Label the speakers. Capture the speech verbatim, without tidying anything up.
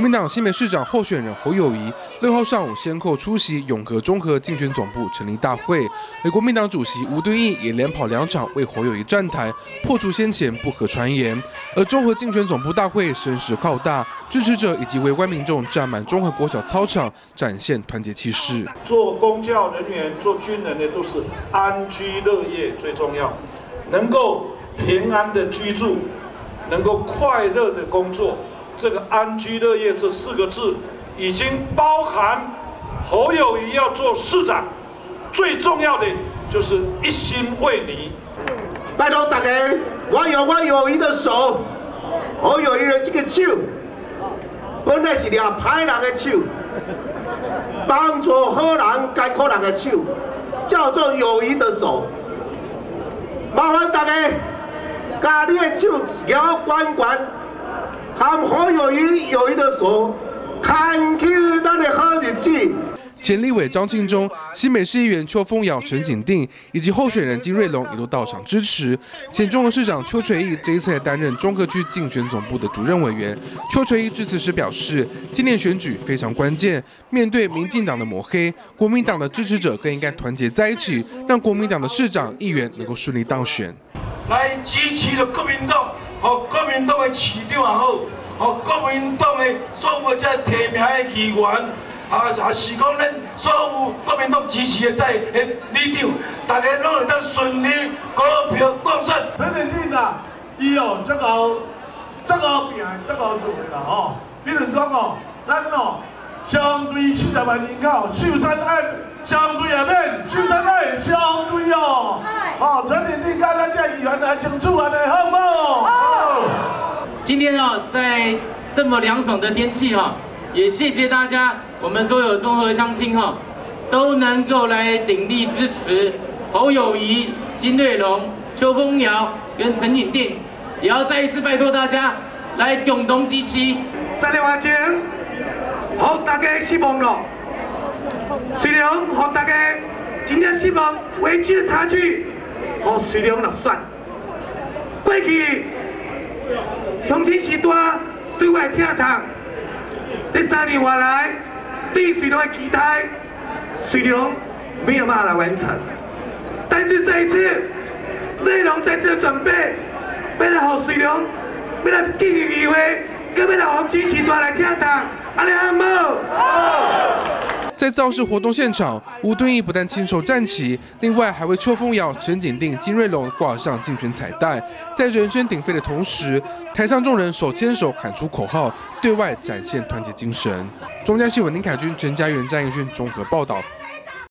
Speaker 1: 国民党新北市长候选人侯友宜六号上午先后出席永和中和竞选总部成立大会，而国民党主席吴敦义也连跑两场为侯友宜站台，破除先前不可传言。而中和竞选总部大会声势浩大，支持者以及围观民众站满中和国小操场，展现团结气势。
Speaker 2: 做公教人员、做军人的都是安居乐业最重要，能够平安的居住，能够快乐的工作。 这个安居乐业这四个字，已经包含侯友宜要做市长，最重要的就是一心为你。
Speaker 3: 拜托大家，我用我友谊的手，侯友宜的这个手，本来是抓歹人的手，帮助好人、艰苦人的手，叫做友谊的手。麻烦大家，把你的手摇管管。 和侯友宜友谊的手，看起咱的好日子。
Speaker 1: 前立委张庆忠、新北市议员邱风尧、陈景定以及候选人金瑞龙一路到场支持。前中和市长邱垂义这一次还担任中和区竞选总部的主任委员。邱垂义致辞时表示，今年选举非常关键，面对民进党的抹黑，国民党的支持者更应该团结在一起，让国民党的市长、议员能够顺利当选。
Speaker 4: 来支持了国民党。 和国民党的市长也好，和国民党的所有这提名的议员，啊，也是讲咱所有国民党支持的代的里长，大家拢会当顺利高票当选。
Speaker 5: 陈景定啊，伊哦，这个这个拼，这个做的啦吼。比如讲哦，咱哦相对七十万人口，秀山案相对也免，秀山案相对哦。 哦，陈景定跟咱这议员来争取完的好不好？好。
Speaker 6: 今天啊，在这么凉爽的天气哈，也谢谢大家，我们所有中和乡亲哈，都能够来鼎力支持侯友宜、金瑞龙、邱风尧跟陈景定，也要再一次拜托大家来共同支持。
Speaker 7: 三年前，好大家希望了，虽然好大家今天希望委屈的差距。 和水龙落选，过去乡亲时代对外听谈，这三年外来对水龙的期待，水龙没有办法来完成。但是这一次内容再次的准备，要来和水龙，要来进行议会，跟要来乡亲时代来听谈，安尼好冇？好。
Speaker 1: 在造势活动现场，吴敦义不但亲手站旗，另外还为邱风尧、陈景定、金瑞龙挂上竞选彩带。在人声鼎沸的同时，台上众人手牵手喊出口号，对外展现团结精神。中嘉新闻林凯君、陈家元、詹义勋综合报道。